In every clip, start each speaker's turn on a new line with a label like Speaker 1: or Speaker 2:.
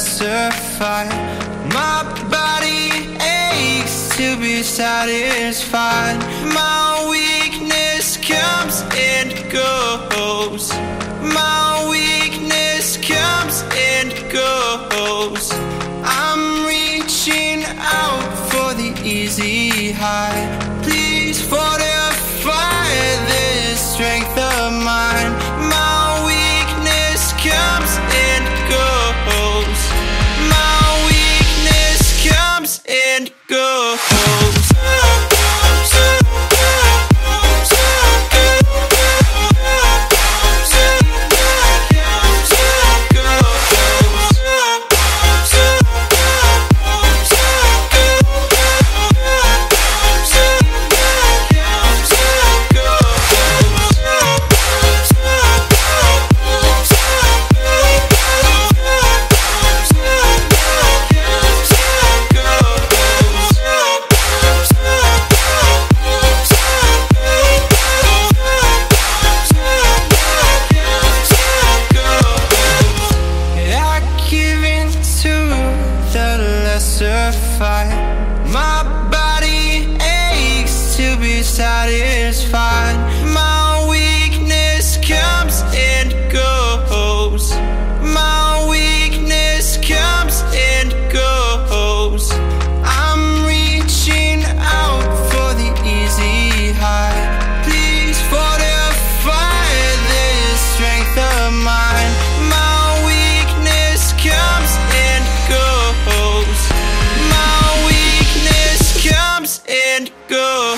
Speaker 1: lesser fight. My body aches to be satisfied. My weakness comes and goes. My weakness comes and goes. I'm reaching out for the easy high. Please fortify this strength of mine. My weakness comes and goes. My weakness comes and goes. My body aches to be satisfied. My weakness comes and goes. My weakness comes and goes. I'm reaching out for the easy high. Please fortify this strength of mine. My weakness comes and goes. And go.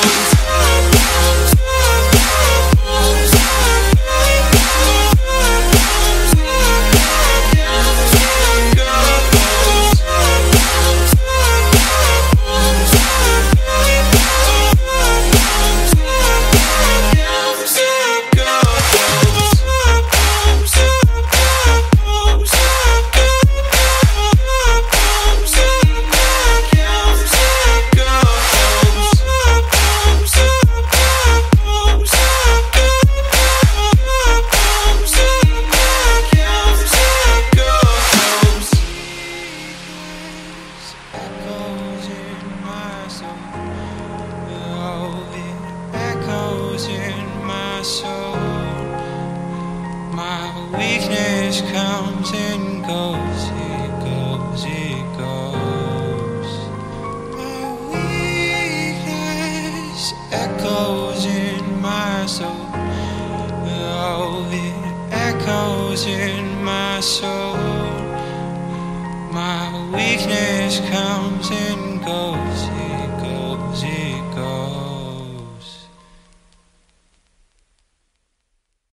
Speaker 1: My weakness comes and goes, it goes, it goes. My weakness echoes in my soul. Oh, it echoes in my soul. My weakness comes and goes, it goes, it